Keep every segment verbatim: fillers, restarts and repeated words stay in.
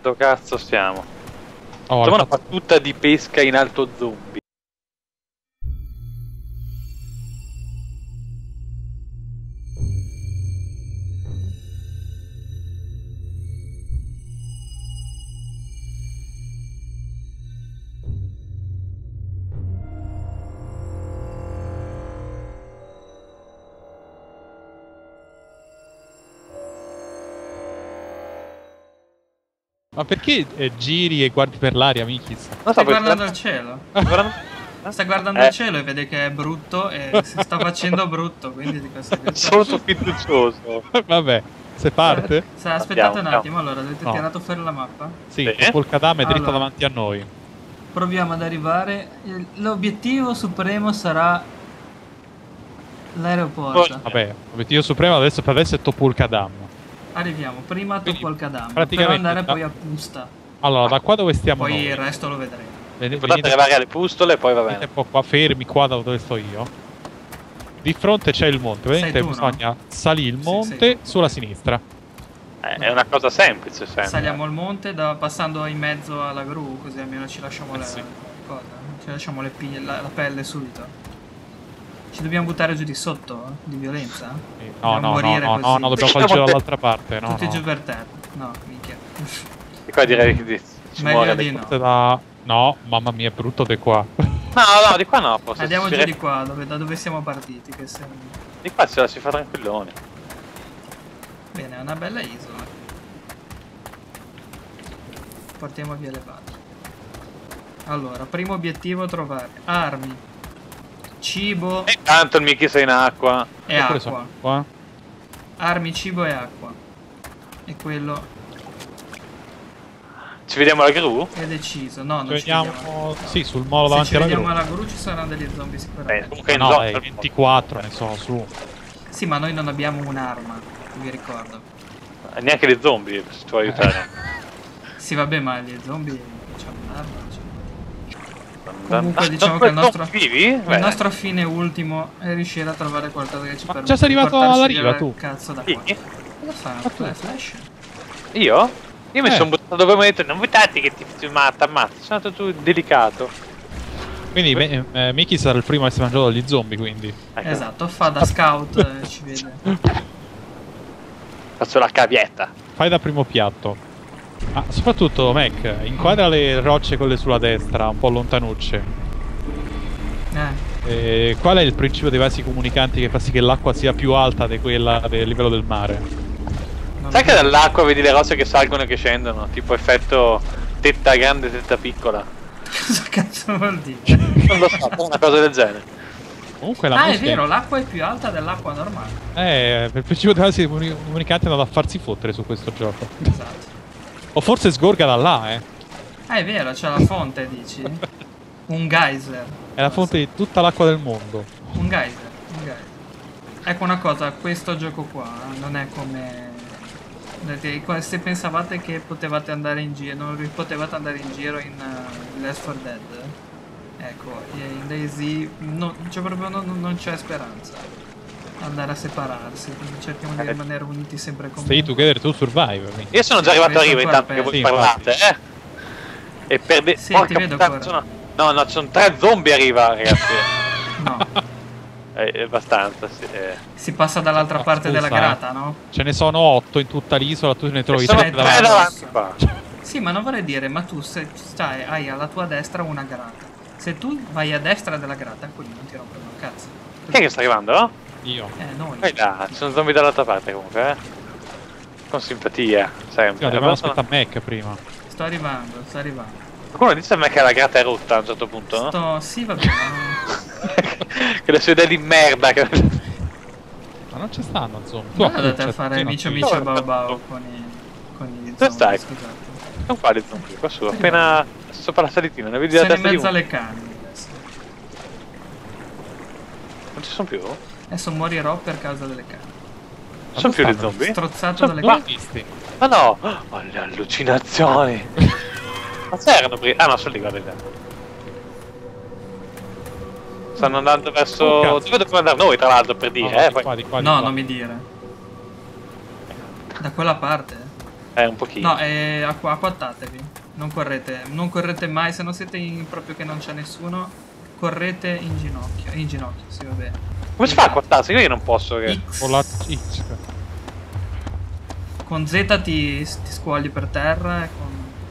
Dove cazzo stiamo? Oh, Facciamo una fatto... battuta di pesca in alto zombie. Ma perché eh, giri e guardi per l'aria, Mikis? Non so, Stai perché- guardando il cielo. Guardando- Sta guardando Eh. il cielo e vede che è brutto e si sta facendo brutto, quindi di conseguenza... Sono fiducioso. Vabbè, se parte? Sa, aspettate un Andiamo, attimo, allora avete No. tirato fuori la mappa? Sì, Sì. il polkadam è dritto Allora. davanti a noi. Proviamo ad arrivare. Il- L'obiettivo supremo sarà l'aeroporto. Vabbè, l'obiettivo supremo adesso per adesso è Topolkadam. Arriviamo prima a Quindi, Topolkadam per praticamente, andare da- poi a Pusta. Allora, da qua dove stiamo Poi noi? il resto lo vedremo. Ven- Guardate venite, arrivare alle pustole e poi va venite bene. un po' qua, fermi qua da dove sto io. Di fronte c'è il monte, vedete? tu, no? Bisogna salire il Sì, monte sei tu. sulla sinistra. Eh, è una cosa semplice, sempre. Saliamo il monte da- passando in mezzo alla gru, così almeno ci lasciamo le, sì. cosa, ci lasciamo le pi- la, la pelle subito. Ci dobbiamo buttare giù di sotto? eh? Di violenza? Sì. No, Dobbiamo no, no, morire no, così. no, no, dobbiamo fare il giro dall'altra parte. No, Tutti no. giù per terra. No, minchia. E qua direi che ci Meglio muore di di- no. Forse da... No, mamma mia, è brutto di qua. No, no, di qua no. Forse Andiamo si giù re- di qua, dove- da dove siamo partiti. Che se... Di qua ce la si fa tranquilloni. Bene, è una bella isola. Portiamo via le barche. Allora, primo obiettivo trovare armi, cibo E intanto il Mickey sei in acqua. e Ho preso acqua. qua. Armi, cibo e acqua. E quello Ci vediamo alla gru? è deciso. No, non Ci ci vediamo. vediamo... Sì, sul molo Se davanti ci alla vediamo gru. alla gru ci saranno degli zombie Beh, sicuramente. comunque in No, zona. eh, ventiquattro ne sono su. Sì, ma noi non abbiamo un'arma, vi ricordo. Neanche gli zombie se ci vuoi aiutare. Sì, vabbè, ma gli zombie c'hanno un'arma. cioè. Da- Comunque ah, diciamo sono che il nostro, vivi? il Beh, nostro fine ultimo è riuscire a trovare qualcosa che ci Ma permette già sei di arrivato portarci alla via riva, il tu? Cazzo da Sì. qua. Cosa fa? Ma tu? Flash? Flash? Io? Io mi Eh. sono buttato dove mi hai detto non buttati che ti ti matta, ammazza. Sono stato tu delicato. Quindi me- eh, Mickey sarà il primo a essere mangiato dagli zombie, quindi. Ecco, Esatto, fa da scout e ci vede. faccio la cavietta. Fai da primo piatto. Ah, soprattutto, Mac, inquadra le rocce quelle sulla destra, un po' lontanucce. Eh, E qual è il principio dei vasi comunicanti che fa sì che l'acqua sia più alta di quella del livello del mare? non Sai lo che so. dall'acqua vedi le rocce che salgono e che scendono? Tipo effetto tetta grande, tetta piccola. Cosa cazzo vuol dire? Non lo so, una cosa del genere. Comunque la Ah, è musica... vero, l'acqua è più alta dell'acqua normale. Eh, per il principio dei vasi comuni- comunicanti è andato a farsi fottere su questo gioco. Esatto. O forse sgorga da là, eh. Ah, è vero, c'è la fonte, dici? Un geyser. È la fonte di tutta l'acqua del mondo. Un geyser, un geyser. Ecco una cosa, questo gioco qua non è come... Se pensavate che potevate andare in giro, non ri- potevate andare in giro in uh, Left four Dead, ecco, in DayZ no, cioè proprio non, non c'è speranza. Andare a separarsi, quindi cerchiamo di rimanere uniti sempre come... Stay together to survive. quindi. Io sono già Sì, arrivato a vedo riva ancora intanto che voi peggio. parlate, eh. E per de... Sì, porca ti vedo puttana, ancora. sono... No, no, ci sono tre zombie a riva, ragazzi. No, È è abbastanza, sì. eh. si passa dall'altra No, parte della scusa, grata, no? Ce ne sono otto in tutta l'isola, tu ne trovi E sono tre tre tre davanti. davanti qua. Sì, ma non vorrei dire, ma tu se stai, hai alla tua destra una grata. Se tu vai a destra della grata, quelli non ti rompono il cazzo. Chi è che sta arrivando? Io. Eh, noi. Vai là, ci sono zombie dall'altra parte comunque, eh. Con simpatia, Sì, sempre. no, dobbiamo Abbastanza- aspettare Mac prima. Sto arrivando, sto arrivando. Qualcuno dice a me che la grata è rotta a un certo punto, no? Sto... Sì, va bene. Che le sue idee di merda che... Ma non ci stanno zombie. Tu Ma andate a appucciati, fare sì, no, micio sì. micio No, bau no. bau con i... con i Dove zombie, stai? scusate. Sono qua le zombie, qua su, appena sopra la salitina, ne vedi la Sono in testa di mezzo uno. alle canne adesso. Non ci sono più? Adesso morirò per causa delle canne. Non sono più le stanno? zombie? Strozzato Sono dalle Non l'ho canne. visti. Ma no! Oh, le allucinazioni! Ma c'erano prima? Ah no, sono lì, guarda lì. Stanno andando verso... Oh, cazzo. Dove dobbiamo andare noi, tra l'altro, per dire, No, no, eh? di Poi... qua, di qua, di No, qua. non mi dire. Da quella parte? Eh, un pochino. No, eh, acqu acquattatevi. Non correte, non correte mai, se non siete in, proprio che non c'è nessuno, correte in ginocchio. In ginocchio, sì, va bene. Come si fa a quattarsi? Io non posso che... X. Con la X. Con Z ti, ti squogli per terra e con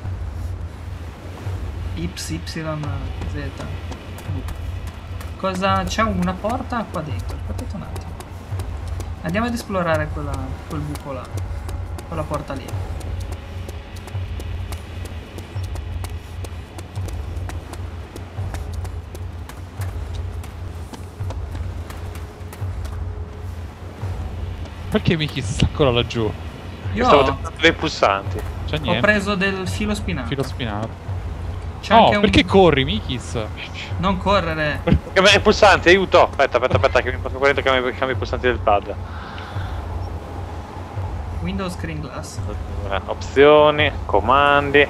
Y, Y, Z. Cosa... c'è una porta qua dentro, aspettate un attimo. Andiamo ad esplorare quella, quel buco là. Quella porta lì. Perché Mickey sta ancora laggiù? Io Stavo ho, tentando dei pulsanti. C'è ho niente. preso del filo spinato. Filo spinato. C'è No, anche un... perché corri, Mikis? Non correre. Cambiare i pulsanti, aiuto! Aspetta, aspetta, aspetta, che mi posso correre cambiare i pulsanti del pad. Windows Screen Glass. Allora, opzioni, comandi.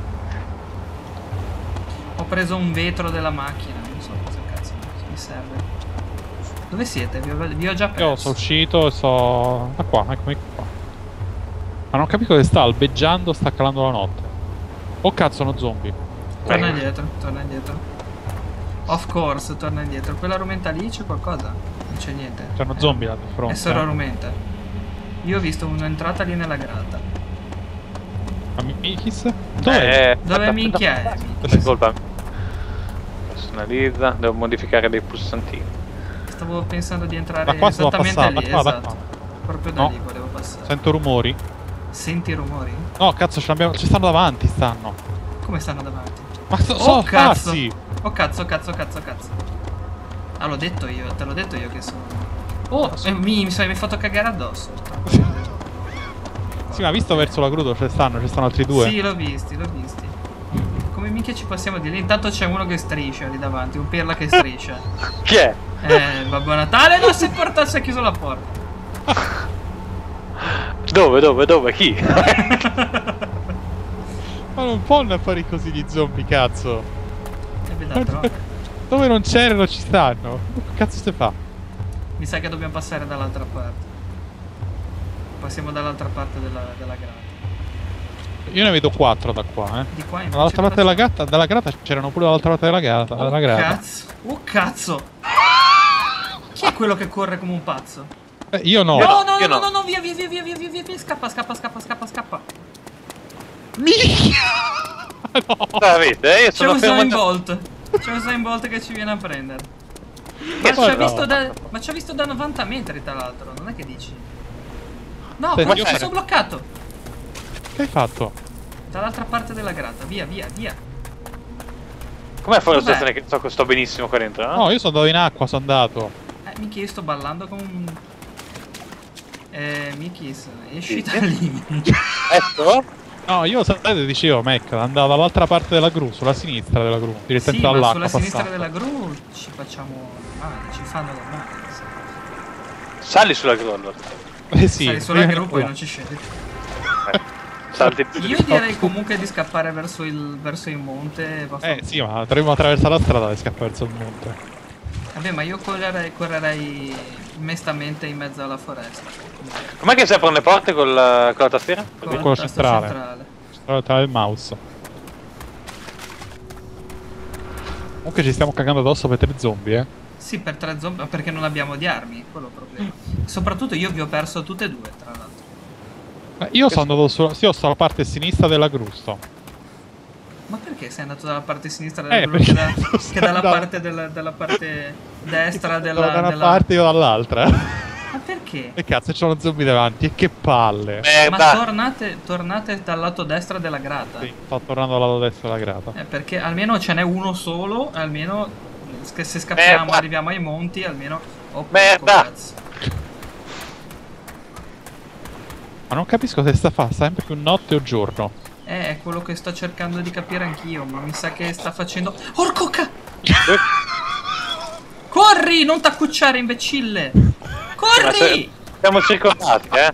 Ho preso un vetro della macchina. Non so cosa cazzo mi serve. Dove siete? Vi ho, vi ho già perso. Io sono uscito e sto... da qua, eccomi qua. Ma non capisco dove sta, albeggiando, sta calando la notte. Oh cazzo, uno zombie. Torna Eh. indietro, torna indietro. Of course, torna indietro. Quella rumenta lì c'è qualcosa? Non c'è niente. C'è uno Eh, zombie là di fronte. È solo rumenta. Io ho visto un'entrata lì nella grata. Ma Mikis? Dov'è? Eh, Dove aspetta, minchia è? aspetta, è colpa mia. Personalizza, devo modificare dei pulsantini. Stavo pensando di entrare Da qua si può esattamente passare, lì, da qua, da esatto. qua. Proprio da No. lì volevo passare. Sento rumori. Senti i rumori? No, cazzo, ce l'abbiamo... ci stanno davanti, stanno. Come stanno davanti? Ma so, Oh, sono cazzo! pazzi! Oh cazzo, cazzo, cazzo, cazzo. Ah, l'ho detto io, te l'ho detto io che sono... Oh, eh, mi, mi, mi hai fatto cagare addosso. Sì, ma visto verso la grudo ci stanno, ci stanno altri due. Sì, l'ho visti, l'ho visti. Come minchia ci passiamo di lì? Intanto c'è uno che striscia lì davanti, un pirla che striscia. Chi è? Eh, Babbo Natale, no, si è portato, si è chiuso la porta. Dove, dove, dove? Chi? Ma non possono fare così gli zombie, cazzo. E beh, d'altronde. Dove non c'erano ci stanno. Che cazzo si fa? Mi sa che dobbiamo passare dall'altra parte. Passiamo dall'altra parte della, della grata. Io ne vedo quattro da qua, eh. Di qua invece Dall'altra parte cosa della grata, dalla grata c'erano pure dall'altra parte della grata. c'è? della Oh grata. cazzo! Oh cazzo! Chi è quello che corre come un pazzo? Eh, io no. No, no, no, io no, no. no, no, via, via, via, via, via, via, via, via, scappa, scappa, scappa, scappa, scappa. No. Avete? Io C'è sono un fermo. Usain Bolt. C'è un Usain Bolt che ci viene a prendere. Ma Che ci ha no. visto da, ma ci ha visto da novanta metri, tra l'altro, non è che dici? No, Senti, cazzo, io mi fare- sono bloccato. Che hai fatto? Dall'altra parte della grata, via, via, via. Com'è fuori la Vabbè. situazione che so che sto benissimo qua dentro? No? No, io sono andato in acqua, sono andato. Eh, Miki, io sto ballando come un... Eh, Miki, esci Sì. da lì. Ecco? No, io sapete dicevo, Mac, andavo dall'altra parte della gru, sulla sinistra della gru, direttamente Sì, ma dall'acqua. sulla sinistra passando. della gru ci facciamo male, ci fanno del male. sì. Sali sulla gru. Eh sì. Sali sulla prima gru di poi là. non ci scendi. Salti Io direi comunque di scappare verso il, verso il monte. va Eh fa- sì, ma dovremmo attraversare la strada e scappare verso il monte. Vabbè, ma io correrei, correrei mestamente in mezzo alla foresta. Com'è che si aprono le porte con la, con la tastiera? Con quello il tasto centrale. centrale. Strada tra il mouse. Comunque ci stiamo cagando addosso per tre zombie, eh. Sì, per tre zombie, ma perché non abbiamo di armi, quello è il problema. Soprattutto io vi ho perso tutte e due, tra l'altro. Eh, Io sono andato sulla... Sì, io sto alla parte sinistra della grusto. Ma perché sei andato dalla parte sinistra della Eh, gru che, perché da- non che dalla andavo- parte, della, dalla parte destra della... da una della... parte io dall'altra. Ma perché? E cazzo, c'è uno zombie davanti, e che palle. Merda! Ma tornate, tornate dal lato destra della grata. Sì, sto tornando dal lato destro della grata. Eh, perché almeno ce n'è uno solo, almeno che se scappiamo Merda. arriviamo ai monti, almeno... Oh, Merda. cazzo. Ma non capisco se sta a fare sempre più notte o giorno. Eh, è quello che sto cercando di capire anch'io, ma mi sa che sta facendo... Orco ca... Corri, non t'accucciare, imbecille! Ma Corri! se- Siamo circondati, eh?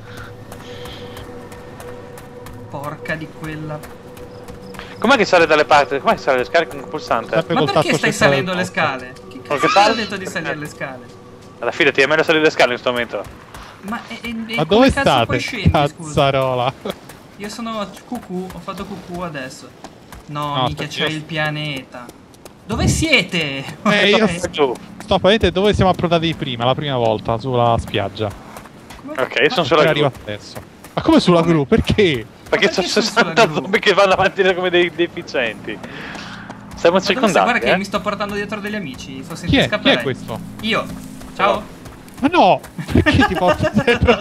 Porca di quella... Com'è che sale dalle parti? Com'è che sale le scale con il pulsante? Sempre Ma col perché tasto stai centrale salendo del le mouse. scale? Che Perché cazzo ti ha sale? detto di salire le scale? Alla fine ti è meglio salire le scale in questo momento. Ma, e, e, e Ma come dove cazzo poi state? scendi, scusa? Cazzarola. Io sono cucù, ho fatto cucù adesso. No, No, mica aspetta, c'è io- il pianeta. Dove siete? Eh, io Ok. Giù. sto a vedere dove siamo approdati prima, la prima volta, sulla spiaggia. Come- Ok, io sono E sulla arriva gru. adesso. Ma come sulla Come? gru? Perché? Perché Ma c'è perché sono sessanta sulla gru? zombie che vanno avanti come dei deficienti. Siamo Ma dove sei? circondati, Guarda che eh? mi sto portando dietro degli amici. Fossi Chi ti è? Chi scapperei. è questo? Io. Ciao. Ma no! Perché ti porto dietro?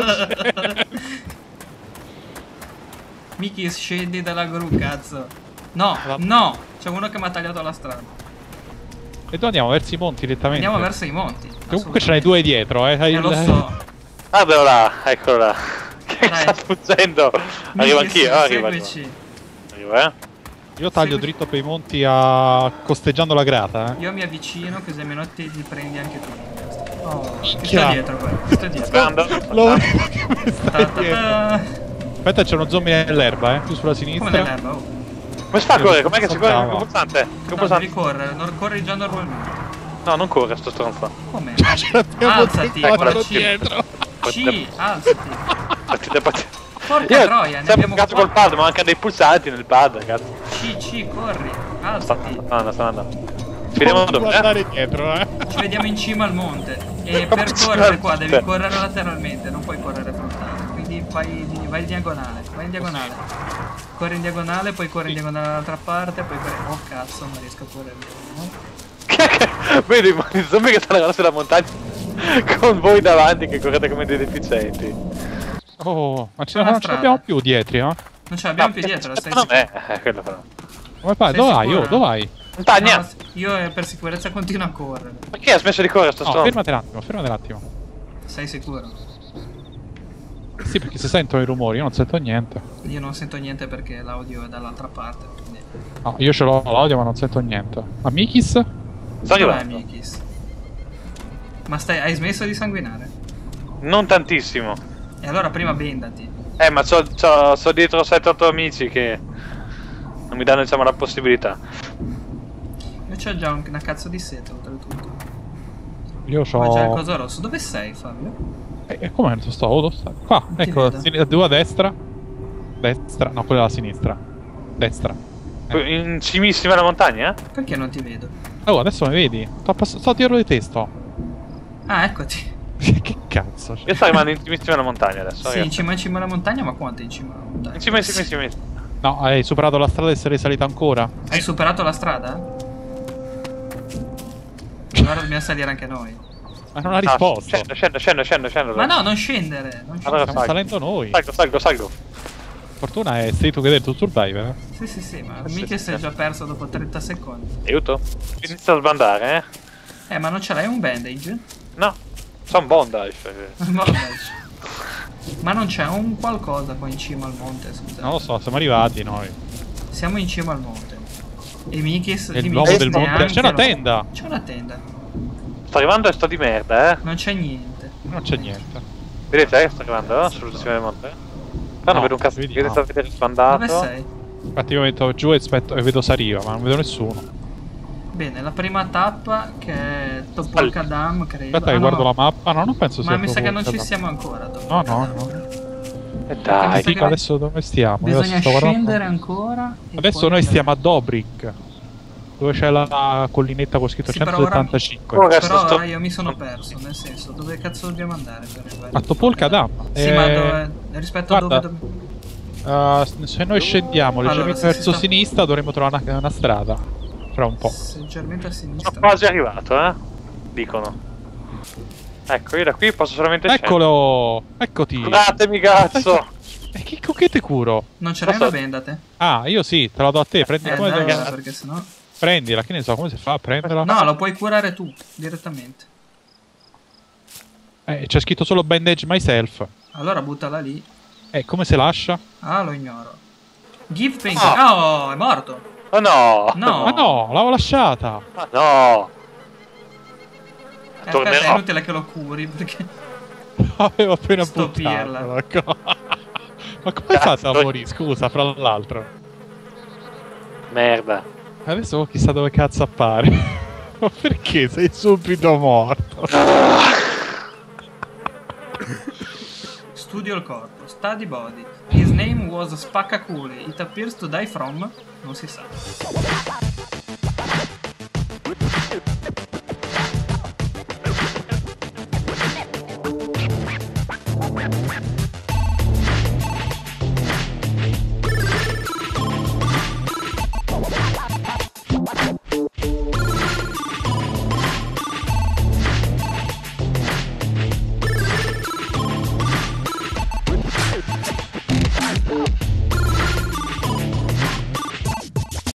Miki, scendi dalla gru, cazzo. No, La- no. C'è uno che mi ha tagliato la strada. E dove andiamo? Verso i monti direttamente? Andiamo verso i monti. Comunque ce n'hai due dietro, eh. Hai Eh, il- lo so. Guardalo là, eccolo là. Che Dai. sta succedendo? Arrivo Miki, anch'io, se- arrivo. Arrivo, seguici. arrivo, eh? Io taglio Segui- dritto per i monti a... costeggiando la grata, eh. Io mi avvicino così almeno ti, ti prendi anche tu. Oh, ti Minchia. sto dietro qua. Ti sto dietro. Grande. Lo volevo che mi Ta stai ta dietro. ta. Aspetta, c'è uno zombie nell'erba, eh. Più sulla Come sinistra. nell'erba, oh. Come si fa a Io correre? lo Com'è che si corre? saltavo. Che pulsante? Che No, pulsante? devi correre, non corri già normalmente. No, non corre sto stronzo. Come? Ce l'abbiamo Alzati, quattro guarda C. dietro. C, alzati. Partite, partite. Porca troia, ne abbiamo cazzo col quattro. pad, ma manca dei pulsanti nel pad, cazzo. C, C, corri. Sta Alzati. andando, sta andando. Ci vediamo Non dove, eh? guardare dietro, eh. Ci vediamo in cima al monte. E Come per ci correre qua va? devi correre lateralmente, non puoi correre frontale. Quindi vai, vai in diagonale, vai in diagonale. Corri in diagonale, poi corri in diagonale dall'altra parte, poi corri. Oh cazzo, non riesco a correre. No? Vedi i zombie che stanno arrivando sulla montagna con voi davanti che correte come dei deficienti. Oh, ma ce Una non ce strada. l'abbiamo più dietro, eh. Non ce l'abbiamo No, più dietro, stai no, sicuro? me, eh, quello però. Come fai? Sei Dove vai? sicuro? Io, dove vai? Montagna! No, io eh, per sicurezza continuo a correre. Perché ha smesso di correre sto No, stronzo? fermati un attimo, fermati un attimo. Sei sicuro? Sì, perché se sentono i rumori, io non sento niente. Io non sento niente perché l'audio è dall'altra parte. Quindi... No, io ce l'ho l'audio ma non sento niente. Ma Mikis? Sto Dov'è arrivando. Mikis? Ma stai, hai smesso di sanguinare? Non tantissimo. E allora prima bendati. Eh, ma c'ho, c'ho, c'ho dietro sette otto amici che non mi danno, diciamo, la possibilità. Io c'ho già un- una cazzo di sete oltretutto. Io Ma già il c'ho... coso rosso. Dove sei, Fabio? E e come non sto? Oh, dove sta? Qua, Non ti ecco, vedo. sin- due a destra. Destra, no, quella a sinistra. Destra. In cimissima alla montagna? Perché non ti vedo? Oh, adesso mi vedi? Sto, pass- sto dietro di te, sto. Ah, eccoti. Che cazzo? Io sto arrivando in cimissima alla montagna adesso. Sì, in ragazzi. cima in cima alla montagna, ma quanto in cima alla montagna? In cima, in cima, in cima. in cima. No, hai superato la strada e sei risalita ancora? Hai superato la strada? Allora dobbiamo salire anche noi. Ma non ha Ah, risposto. scendo, scendo, scendo, scendo, scendo. Ma no, non scendere. Non scendere. Allora Stiamo salgo. salendo noi. Salgo, salgo, salgo. Fortuna è Stay Together to Survive, eh. Sì, sì, sì, ma Sì, mica sì, si è sì. già perso dopo trenta secondi. Aiuto. Inizia a sbandare, eh. Eh, ma non ce l'hai un bandage? No. C'ho un bondage. Bandage. Ma non c'è un qualcosa qua in cima al monte, scusa. Non lo so, siamo arrivati noi. Siamo in cima al monte. E Mikis Nel di luogo Mikis del monte. neanche C'è una lo- tenda. C'è una tenda. Sto arrivando e sto di merda, eh. Non c'è niente. Non c'è niente. Vedete, eh, sto arrivando sulla cima del monte. Però non No, vedo un cazzo di vediamo. vedete, avete sbandato. Dove sei? Infatti io metto giù e aspetto e vedo Sariva, ma non vedo nessuno. Bene, la prima tappa che è Topolka Dam, credo. Aspetta che Ah, no, guardo la mappa. No, non penso sia Ma mi sa che proprio non ci quella. siamo ancora. a No, Topolka no, Dam. no. E Mi dai. sa Dico che adesso dove stiamo. Io Bisogna sto guardando- scendere ancora. e Adesso poi noi andare. stiamo a Dobrik, dove c'è la collinetta con scritto Sì, però ora- centosettantacinque. Ora Però sto- ora io mi sono perso, nel senso, dove cazzo dobbiamo andare per arrivare? A Topolka Dam. Sì, Eh, ma dove, rispetto guarda, a dove... dove- uh, se noi scendiamo Allora, leggermente se si verso sta- sinistra dovremo trovare una, una strada. Fra un po'. Leggermente a Sono sinistra. quasi arrivato, eh. Dicono. Ecco, io da qui posso solamente scendere. Eccolo! Eccoti! Curatemi, cazzo! E che, con che te curo? Non ce l'hai Posso- una bendate? Ah, io sì, te la do a te. Prendi, Eh, come dai, devo- perché sennò... Prendila, che ne so, come si fa a prenderla? No, lo puoi curare tu, direttamente. Eh, c'è scritto solo bandage myself. Allora buttala lì. E come si lascia? Ah, lo ignoro. Give pink. Oh, è morto. Oh no! No. Ma no, l'avevo lasciata! Ma no! Eh, Tornerò. aspetta, è inutile che lo curi, perché... Avevo appena Sto buttato. pirla. la co- Ma come hai Cazzo. fatto a morire? Scusa, fra l'altro. Merda. Adesso chissà dove cazzo appare. Ma perché sei subito morto? Studio il corpo. Study body. Is name was Spaccaculi. It appears to die from... non si sa.